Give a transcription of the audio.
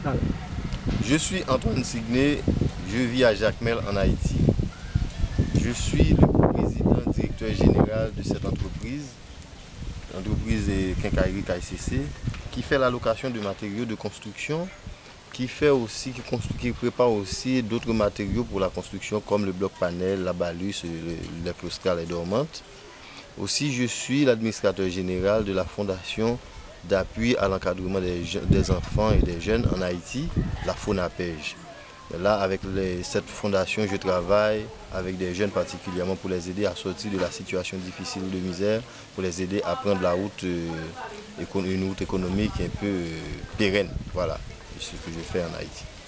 locale. Je suis Antoine Signé, je vis à Jacmel en Haïti. Je suis le président directeur général de cette entreprise, l'entreprise Quincaillerie KCC, qui fait la location de matériaux de construction, qui prépare aussi d'autres matériaux pour la construction comme le bloc panel, la balus, les claustrales et dormantes. Aussi, je suis l'administrateur général de la fondation d'appui à l'encadrement des enfants et des jeunes en Haïti, la FONAPEJ. Là, avec cette fondation, je travaille avec des jeunes particulièrement pour les aider à sortir de la situation difficile de misère, pour les aider à prendre la route, une route économique un peu pérenne. Voilà, c'est ce que je fais en Haïti.